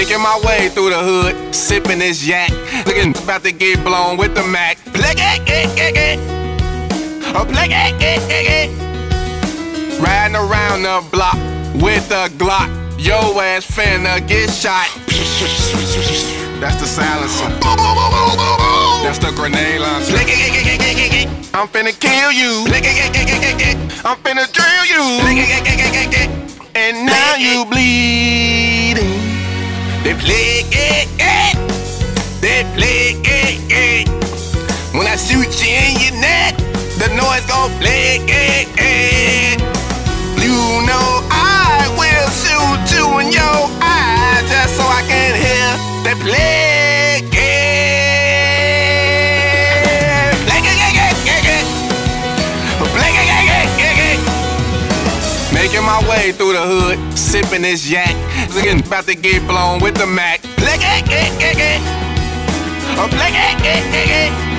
Making my way through the hood, sipping this yak, looking about to get blown with the Mac. Riding around the block with a Glock, yo ass finna get shot. That's the silencer. That's the grenade launcher. I'm finna kill you. I'm finna drill you. And now you bleeding. They play when I shoot you in your neck, the noise gon' play. You know I will shoot you in your eyes just so I can hear they play. Making my way through the hood, sipping this yak, looking about to get blown with the Mac.